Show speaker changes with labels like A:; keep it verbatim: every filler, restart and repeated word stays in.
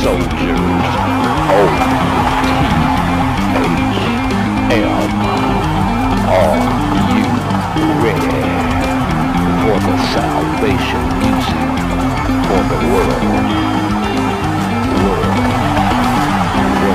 A: soldiers. O T H M. Are you ready for the salvation music for the world?